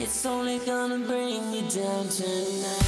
It's only gonna bring me down tonight.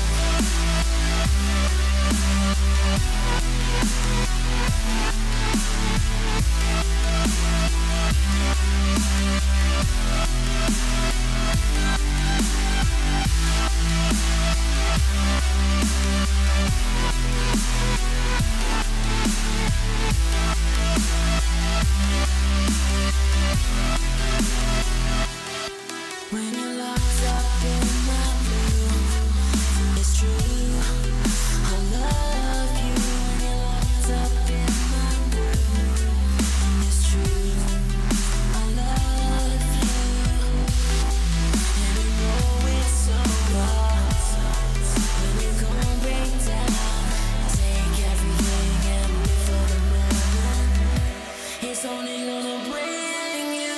When you're locked up in my room, it's true, I love you. When you're locked up in my room, it's true, I love you. And I know it's over when you gon' break down, take everything and live for the moment. It's only gonna bring you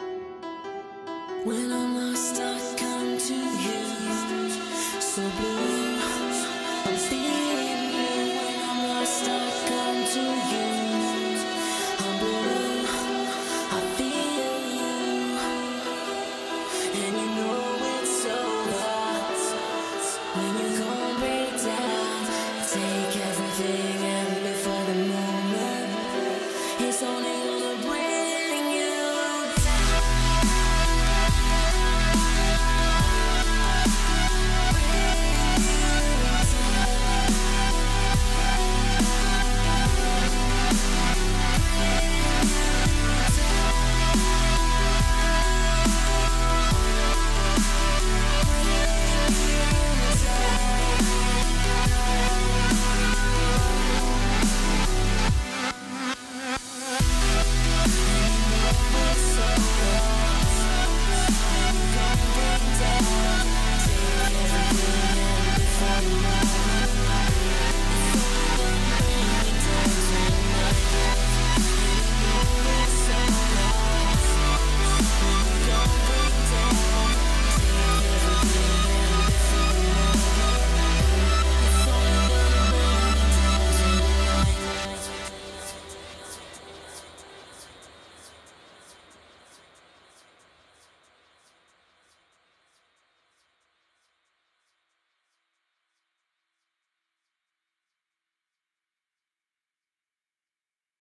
when I'm lost, I come to you. So blue.